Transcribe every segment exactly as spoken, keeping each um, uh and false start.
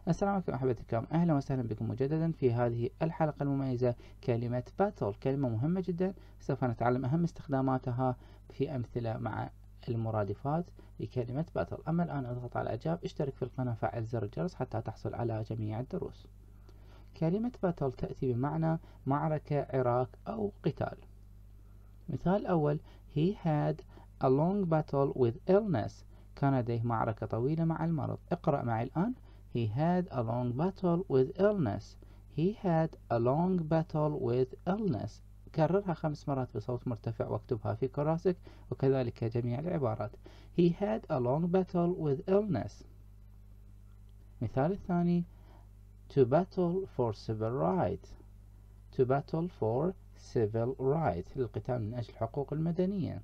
السلام عليكم أحبتي الكرام، أهلا وسهلا بكم مجددا في هذه الحلقة المميزة. كلمة battle كلمة مهمة جدا، سوف نتعلم أهم استخداماتها في أمثلة مع المرادفات لكلمة battle. أما الآن اضغط على إعجاب، اشترك في القناة، فعل زر الجرس حتى تحصل على جميع الدروس. كلمة battle تأتي بمعنى معركة، عراك أو قتال. مثال أول: He had a long battle with illness. كان لديه معركة طويلة مع المرض. اقرأ معي الآن: He had a long battle with illness. He had a long battle with illness. كررها خمس مرات بصوت مرتفع واكتبها في كراسك، وكذلك جميع العبارات. He had a long battle with illness. مثال الثاني: To battle for civil rights. To battle for civil rights للقتال من أجل الحقوق المدنية.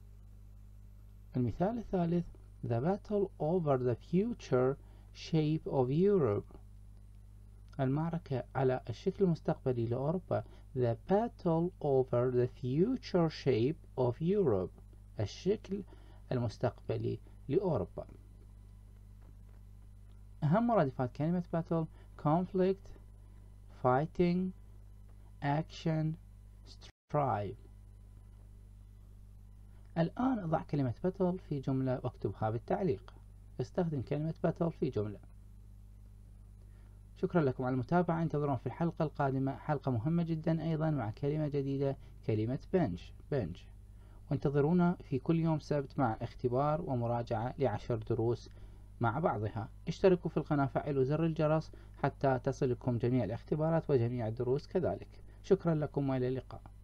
المثال الثالث: The battle over the future shape of Europe. المعركة على الشكل المستقبلي لأوروبا. The battle over the future shape of Europe. الشكل المستقبلي لأوروبا. أهم مرادفات كلمة battle: conflict, fighting, action, strive. الآن أضع كلمة battle في جملة واكتبها بالتعليق. استخدم كلمة battle في جملة. شكرا لكم على المتابعة. انتظرونا في الحلقة القادمة، حلقة مهمة جدا أيضا مع كلمة جديدة، كلمة bench bench. وانتظرونا في كل يوم سبت مع اختبار ومراجعة لعشر دروس مع بعضها. اشتركوا في القناة، فعلوا زر الجرس حتى تصلكم جميع الاختبارات وجميع الدروس كذلك. شكرا لكم وإلى اللقاء.